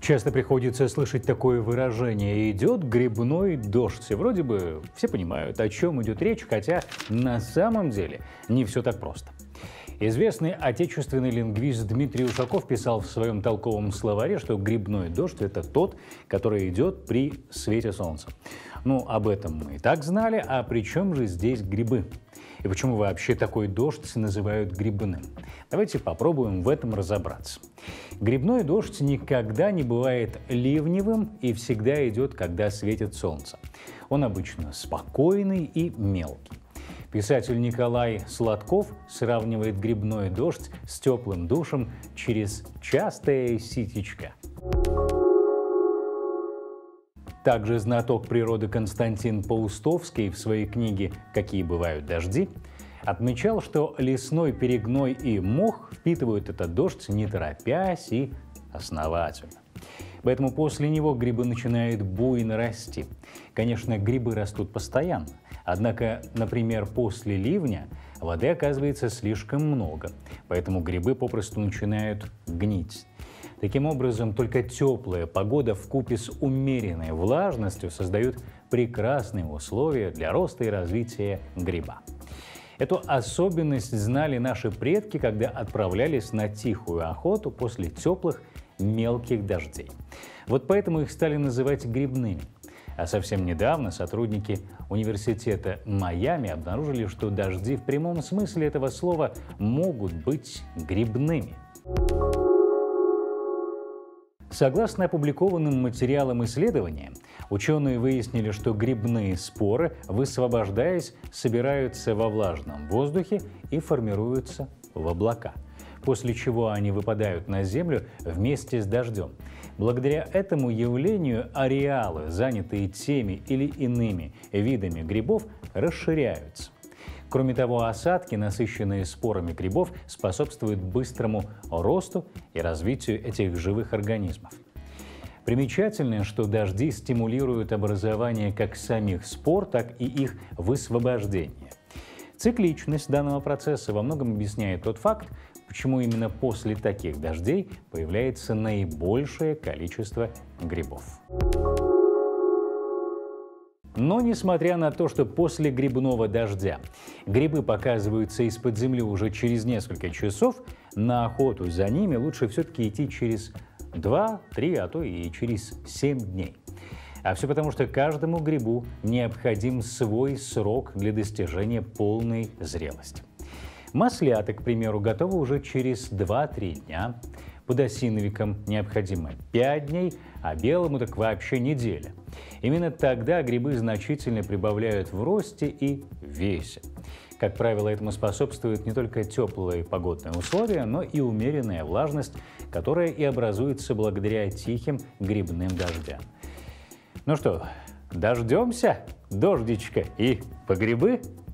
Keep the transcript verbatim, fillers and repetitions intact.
Часто приходится слышать такое выражение «идет грибной дождь». И вроде бы все понимают, о чем идет речь, хотя на самом деле не все так просто. Известный отечественный лингвист Дмитрий Ушаков писал в своем толковом словаре, что грибной дождь – это тот, который идет при свете солнца. Ну, об этом мы и так знали, а при чем же здесь грибы? И почему вообще такой дождь называют грибным? Давайте попробуем в этом разобраться. Грибной дождь никогда не бывает ливневым и всегда идет, когда светит солнце. Он обычно спокойный и мелкий. Писатель Николай Сладков сравнивает грибной дождь с теплым душем через частое ситечко. Также знаток природы Константин Паустовский в своей книге «Какие бывают дожди» отмечал, что лесной перегной и мох впитывают этот дождь не торопясь и основательно. Поэтому после него грибы начинают буйно расти. Конечно, грибы растут постоянно, однако, например, после ливня воды оказывается слишком много, поэтому грибы попросту начинают гнить. Таким образом, только теплая погода вкупе с умеренной влажностью создают прекрасные условия для роста и развития гриба. Эту особенность знали наши предки, когда отправлялись на тихую охоту после теплых мелких дождей. Вот поэтому их стали называть грибными. А совсем недавно сотрудники университета Майами обнаружили, что дожди в прямом смысле этого слова могут быть грибными. Согласно опубликованным материалам исследования, ученые выяснили, что грибные споры, высвобождаясь, собираются во влажном воздухе и формируются в облака, после чего они выпадают на Землю вместе с дождем. Благодаря этому явлению ареалы, занятые теми или иными видами грибов, расширяются. Кроме того, осадки, насыщенные спорами грибов, способствуют быстрому росту и развитию этих живых организмов. Примечательно, что дожди стимулируют образование как самих спор, так и их высвобождение. Цикличность данного процесса во многом объясняет тот факт, почему именно после таких дождей появляется наибольшее количество грибов. Но несмотря на то, что после грибного дождя грибы показываются из-под земли уже через несколько часов, на охоту за ними лучше все-таки идти через два-три, а то и через семь дней. А все потому, что каждому грибу необходим свой срок для достижения полной зрелости. Маслята, к примеру, готовы уже через два-три дня. Подосиновикам необходимо пять дней, а белому так вообще неделя. Именно тогда грибы значительно прибавляют в росте и весе. Как правило, этому способствуют не только теплые погодные условия, но и умеренная влажность, которая и образуется благодаря тихим грибным дождям. Ну что, дождемся дождичка и по грибы?